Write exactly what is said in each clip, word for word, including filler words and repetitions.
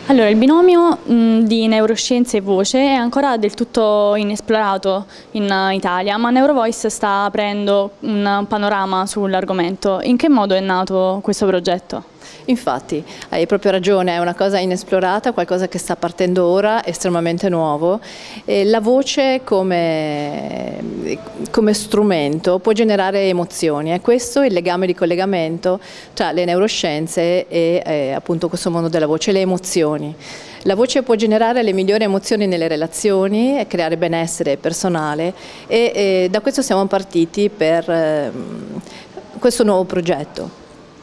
Allora, il binomio mh, di neuroscienze e voce è ancora del tutto inesplorato in uh, Italia, ma Neurovoice sta aprendo un panorama sull'argomento. In che modo è nato questo progetto? Infatti, hai proprio ragione, è una cosa inesplorata, qualcosa che sta partendo ora, estremamente nuovo. E la voce come, come strumento può generare emozioni, è questo il legame di collegamento tra le neuroscienze e eh, appunto questo mondo della voce, le emozioni. La voce può generare le migliori emozioni nelle relazioni, creare benessere personale e, e da questo siamo partiti per eh, questo nuovo progetto.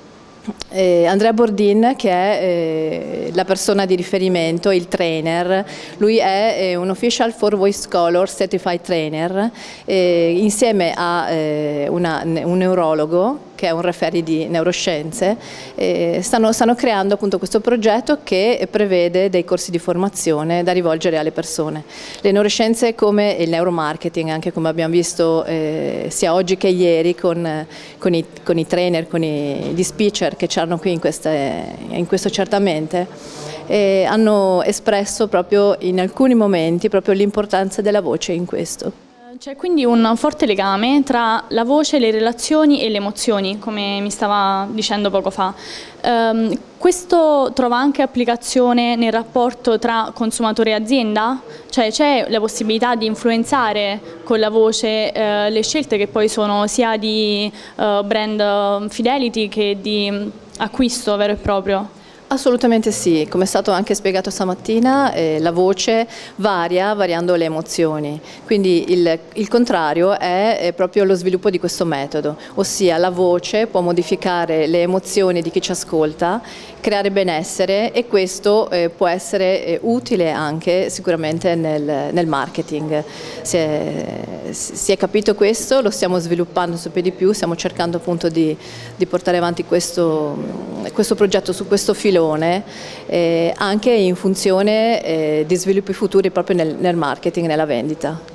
Eh, Andrea Bordin, che è eh, la persona di riferimento, il trainer, lui è eh, un Official for Voice Scholar Certified Trainer, eh, insieme a eh, una, un neurologo che è un referee di neuroscienze, eh, stanno, stanno creando appunto questo progetto che prevede dei corsi di formazione da rivolgere alle persone. Le neuroscienze come il neuromarketing, anche come abbiamo visto eh, sia oggi che ieri con, con, i, con i trainer, con i, gli speaker che c'erano qui in, queste, in questo certamente, eh, hanno espresso proprio in alcuni momenti proprio l'importanza della voce in questo. C'è quindi un forte legame tra la voce, le relazioni e le emozioni, come mi stava dicendo poco fa. Um, questo trova anche applicazione nel rapporto tra consumatore e azienda? Cioè c'è la possibilità di influenzare con la voce uh, le scelte che poi sono sia di uh, brand fidelity che di acquisto vero e proprio? Assolutamente sì, come è stato anche spiegato stamattina, eh, la voce varia variando le emozioni, quindi il, il contrario è, è proprio lo sviluppo di questo metodo, ossia la voce può modificare le emozioni di chi ci ascolta, creare benessere e questo eh, può essere eh, utile anche sicuramente nel, nel marketing. Si è, si è capito questo, lo stiamo sviluppando sempre di più, stiamo cercando appunto di, di portare avanti questo, questo progetto su questo filone. Eh, anche in funzione eh, di sviluppi futuri proprio nel, nel marketing, nella vendita.